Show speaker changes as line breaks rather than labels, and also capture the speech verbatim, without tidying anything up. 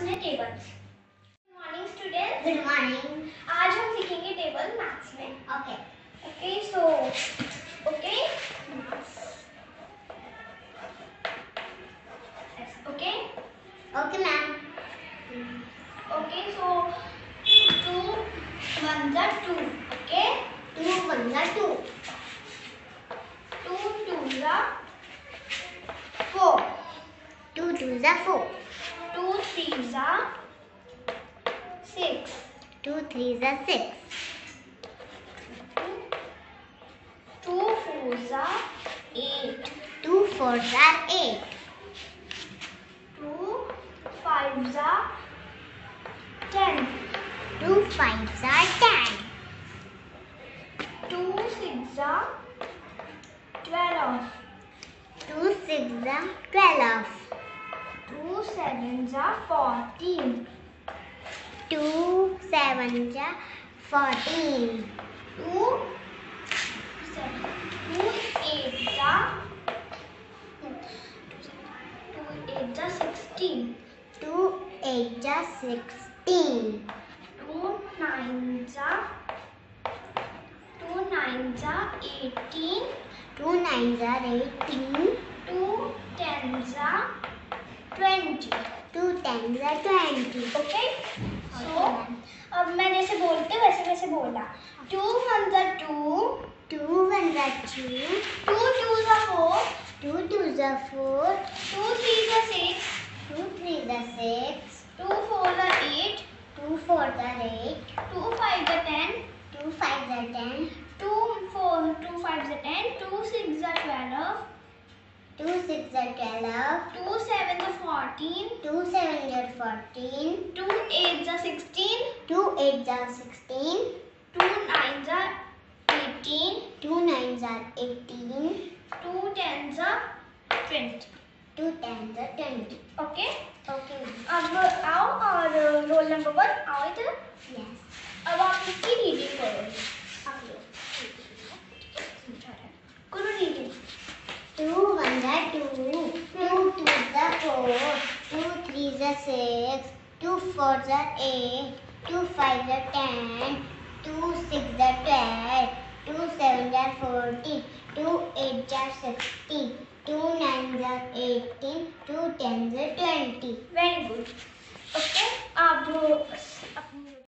में tables. Good morning students.
Good morning.
आज हम सीखेंगे टेबल मैथ्स में।
Okay
okay so okay okay
okay ma'am.
Okay so two one जा two. Okay
two one जा two.
Two two जा four.
Two two जा four.
Two three जा six.
Two three जा सिक्स।
टू फोर जा eight.
Two four जा eight.
Two five जा ten.
Two five जा टेन।
टू सिक्स जा ट्वेल्व।
टू सिक्स जा ट्वेल्व।
टू सेवन जा फोर्टीन।
टू सेवन जा फोर्टीन।
टू टू एट जा टू एट जा सिक्सटीन।
टू एट जा सिक्सटीन।
टू नाइन जा टू नाइन जा एटीन।
टू नाइन जा एटीन।
टू टेन जा ट्वेंटी।
टू टेन जा ट्वेंटी।
ओके सो अब मैं जैसे बोलते वैसे वैसे बोला। टू वन जा टू।
टू वन जा टू।
टू टू जा फोर।
टू टू जा फोर।
टू थ्री जा सिक्स।
टू थ्री जा सिक्स।
टू फोर जा एट।
टू फोर जा एट।
टू फाइव जा टेन।
टू फाइव जा ten.
Two four two five जा टेन। टू सिक्स जा ट्वेल्व।
टू सिक्स जा ट्वेल्व।
टू सेवन जा फोर्टीन।
टू सेवन जा फोर्टीन।
टू एट जा सिक्सटीन।
टू एट जा सिक्सटीन।
टू नाइन जा एटीन।
टू नाइन जा एटीन।
टू टेन जा ट्वेंटी।
टू टेन जा ट्वेंटी।
ओके
ओके
अब आओ और रोल नंबर वन आओ इधर।
यस।
अब आप इसकी रीडिंग करोगे। करो रीडिंग।
टू वन जा टू। टू टू जा फोर। टू थ्री जा सिक्स। टू फोर जा एट। टू फाइव जा टेन। टू सिक्स जा ट्वेल्व। टू सेवन जा फोर्टीन। टू एट जा सिक्सटीन। टू नाइन जा एटीन। टू टेन जा ट्वेंटी।
Very good. ओके अब अपनी